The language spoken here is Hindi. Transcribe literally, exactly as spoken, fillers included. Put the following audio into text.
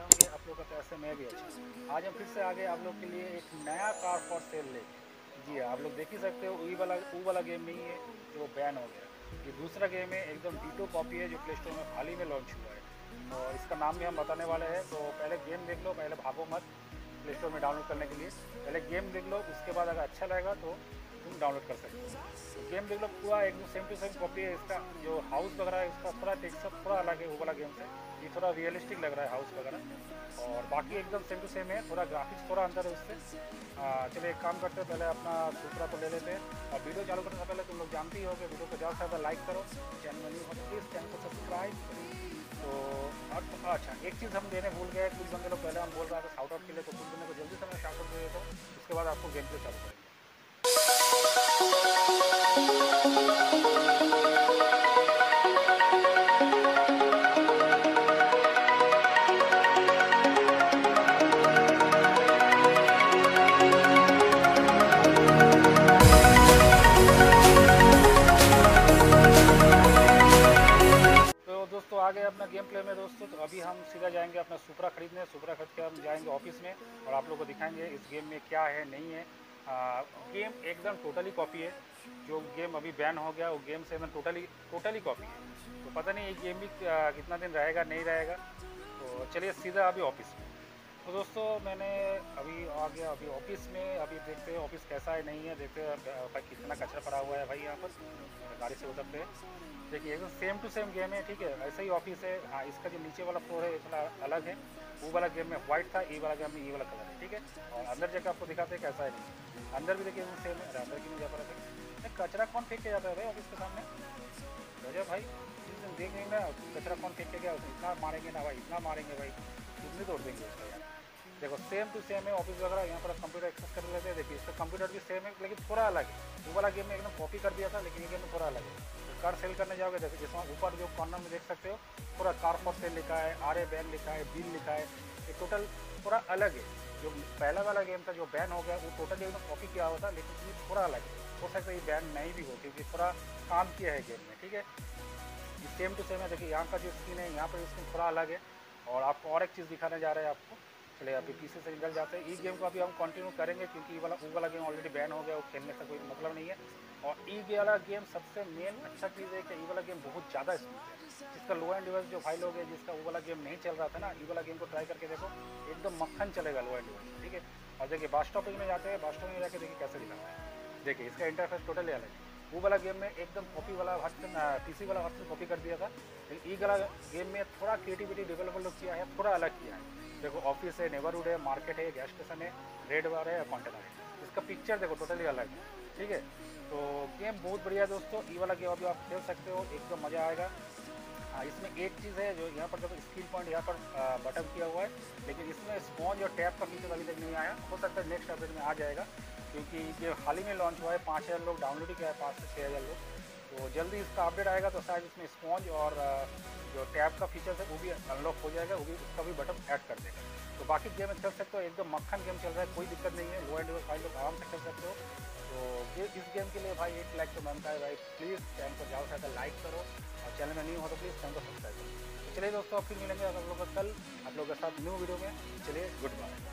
होंगे आप लोग का, कैसे मैं भी अच्छा। आज हम फिर से आ गए आप लोग के लिए एक नया कार फॉर सेल ले। जी हाँ, आप लोग देख ही सकते हो, वही वाला वो वाला गेम नहीं है जो बैन हो गया। ये दूसरा गेम है, एकदम डीटो कॉपी है, जो प्ले स्टोर में हाल ही में लॉन्च हुआ है। और इसका नाम भी हम बताने वाले हैं, तो पहले गेम देख लो, पहले भागो मत प्ले स्टोर में डाउनलोड करने के लिए। पहले गेम देख लो, उसके बाद अगर अच्छा लगेगा तो तुम डाउनलोड कर सकते हो। तो गेम देख लो, पूरा एकदम सेम टू सेम कॉपी है। इसका जो हाउस वगैरह है उसका थोड़ा टेक्सचर थोड़ा अलग है वो वाला गेम से। ये थोड़ा रियलिस्टिक लग रहा है हाउस वगैरह, और बाकी एकदम सेम टू सेम है, थोड़ा ग्राफिक्स थोड़ा अंदर है उससे। चलिए एक काम करते हैं, पहले अपना सुपरा को ले लेते हैं। और वीडियो चालू करने से पहले तुम लोग जानते ही हो कि वीडियो को ज़्यादा से ज़्यादा लाइक करो, चैनल में न्यू हो तो प्लीज़ चैनल को सब्सक्राइब करो। तो और अच्छा, एक चीज़ हम देने भूल गए, कुछ बंदे लोग पहले हम बोल रहा था शाउट आउट के लिए, तो कुछ बंदे को जल्दी से मैं शाउट आउट दे देता हूँ, उसके बाद आपको गेम प्ले चालू करेंगे। दोस्तों आ गए अपना गेम प्ले में दोस्तों। तो अभी हम सीधा जाएंगे अपना सुपरा खरीदने। सुपरा खरीद के हम जाएंगे ऑफिस में, और आप लोगों को दिखाएंगे इस गेम में क्या है नहीं है। आ, गेम एकदम टोटली कॉपी है। जो गेम अभी बैन हो गया वो गेम से एकदम टोटली टोटली कॉपी है। तो पता नहीं ये गेम भी कितना दिन रहेगा नहीं रहेगा। तो चलिए सीधा अभी ऑफिस में। तो दोस्तों मैंने अभी आ गया अभी ऑफिस में। अभी देखते हैं ऑफिस कैसा है नहीं है, देखते हैं भाई कितना कचरा पड़ा हुआ है भाई यहाँ पर। गाड़ी से उतरते हैं, देखिए एकदम सेम टू सेम गेम है, ठीक है ऐसा ही ऑफिस है। हाँ, इसका जो नीचे वाला फ्लोर है ये थोड़ा अलग है। वो वाला गेम में वाइट था, ये वाला गेम में ये वाला कलर है, ठीक है। और अंदर जाकर आपको दिखाते हैं कैसा है नहीं। अंदर भी देखिए एकदम सेम है। अंदर की नहीं जा पा रहा था, कचरा कौन फेंक के जाता है भाई ऑफिस के सामने? गजब भाई, जिस दिन देख नहीं ना कचरा कौन फेंक के गया, इतना मारेंगे ना भाई, इतना मारेंगे भाई, कितनी तोड़ देंगे उसका यार। देखो सेम टू सेम है ऑफिस वगैरह। यहाँ पर कंप्यूटर एक्सेस कर लेते हैं, देखिए इसका कंप्यूटर भी सेम है लेकिन थोड़ा अलग है। वो वाला गेम में एकदम कॉपी कर दिया था, लेकिन ये गेम में थोड़ा अलग है। तो कार सेल करने जाओगे, देखो जिसमें ऊपर जो कॉर्नर में देख सकते हो पूरा कार फॉर सेल लिखा है, आर ए बैन लिखा है, बिल लिखा है। ये टोटल पूरा अलग है। जो पहला वाला गेम था जो बैन हो गया वो टोटल एकदम कॉपी किया हुआ था, लेकिन ये थोड़ा अलग है। हो सकता है ये बैन नहीं भी हो, क्योंकि थोड़ा काम किया है गेम में, ठीक है। ये सेम टू सेम है। देखिए यहाँ का जो स्क्रीन है, यहाँ पर स्क्रीन थोड़ा अलग है। और आपको और एक चीज़ दिखाने जा रहे हैं आपको। चलिए अभी पीसी से निकल जाते हैं। ई गेम को अभी हम कंटिन्यू करेंगे, क्योंकि ये वाला वो वाला गेम ऑलरेडी बैन हो गया, वो खेलने का कोई मतलब नहीं है। और ई वाला गेम सबसे मेन अच्छा चीज़ है कि ई वाला गेम बहुत ज़्यादा स्मूथ है। जिसका लो एंड डिवाइस जो भाई लोग है, जिसका वो वाला गेम नहीं चल रहा था ना, ई वाला गेम को ट्राई करके देखो, एकदम मक्खन चलेगा लो एंड डिवाइस, ठीक है। और देखिए बास टॉपिक में जाते हैं, बास टॉपिक में जाके देखिए कैसे दिखाता है। देखिए इसका इंटरफेस टोटली अलग है। वो वाला गेम में एकदम कॉपी वाला वर्सन, पीसी वाला वर्सन कॉपी कर दिया था, लेकिन ई वाला गेम में थोड़ा क्रिएटिविटी डेवलपर लोग किया है, थोड़ा अलग किया है। देखो ऑफिस है, नेबरहुड है, मार्केट है, गैस स्टेशन है, रेड बार है, कंटेनर है। इसका पिक्चर देखो टोटली अलग है, ठीक है। तो गेम बहुत बढ़िया है दोस्तों। ई वाला गेम अभी आप खेल सकते हो, एकदम मज़ा आएगा। हाँ, इसमें एक चीज़ है जो यहाँ पर देखो स्किल पॉइंट यहाँ पर बटन किया हुआ है, लेकिन इसमें स्पॉन्ज और टैप का फीचर अभी तक नहीं आया। हो सकता है नेक्स्ट अपडेट में आ जाएगा, क्योंकि ये हाल ही में लॉन्च हुआ है। पाँच हज़ार लोग डाउनलोड ही किया है, पाँच से छः हज़ार लोग। तो जल्दी इसका अपडेट आएगा तो शायद इसमें स्पॉन्ज और जो टैप का फीचर है वो भी अनलॉक हो जाएगा, वो भी उसका भी बटन ऐड कर देगा। तो बाकी गेम में खेल सकते हो, एकदम मक्खन गेम चल रहा है, कोई दिक्कत नहीं है। लो एंड भाई लोग आराम से खेल सकते हो। तो इस गेम के लिए भाई एक लाइक तो बनता है भाई। प्लीज़ चैनल को ज़्यादा से ज़्यादा लाइक करो, और चैनल में न्यू हो तो प्लीज़ चैनल को सब्सक्राइब करो। तो चलिए दोस्तों, अब फिर मिलेंगे आप लोगों को कल आप लोगों के साथ न्यू वीडियो में। चलिए गुड बाय।